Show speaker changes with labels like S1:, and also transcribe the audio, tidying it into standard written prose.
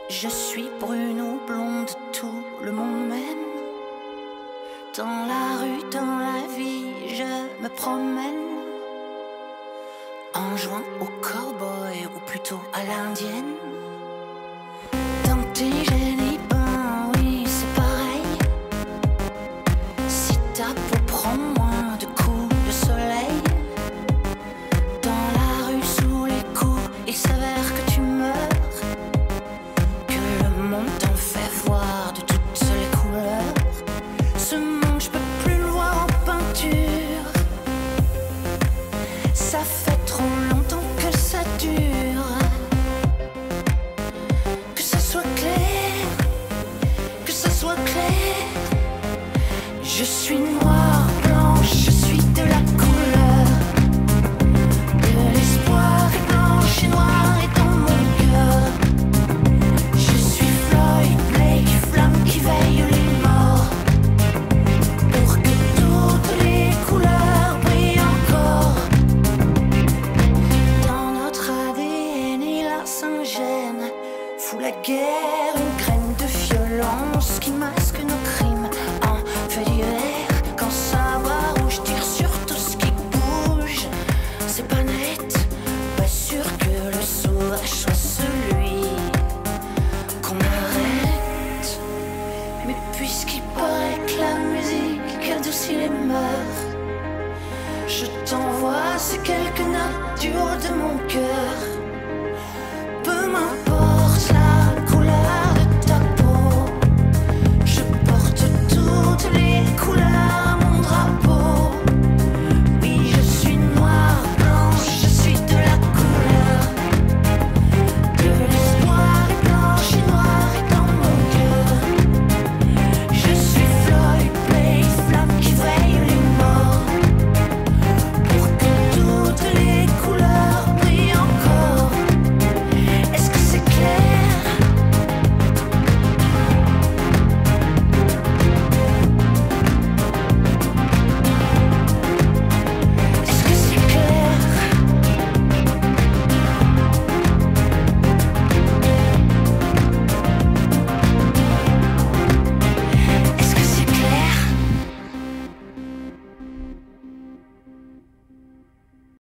S1: Je suis brune ou blonde, tout le monde m'aime. Dans la rue, dans la vie, je me promène en jouant au cowboy ou plutôt à l'indienne. Dans tes génies, ben oui, c'est pareil. Si ta peau prend moins de coups de soleil, dans la rue, sous les coups, il s'avère que tu meurs, que le monde t'en fait voir de toutes les couleurs. Ce monde, je peux plus le voir en peinture. Ça fait trop longtemps que ça dure. Que ça soit clair, que ça soit clair. Je suis noire, blanche, je suis de la couleur de l'espoir. Et blanche et noire est dans mon cœur. Je suis Floyd, Blake, flamme qui veille les morts, pour que toutes les couleurs brillent encore. Dans notre ADN et la Saint-Gène fout la guerre, une graine de violence qui masque nos crêpes.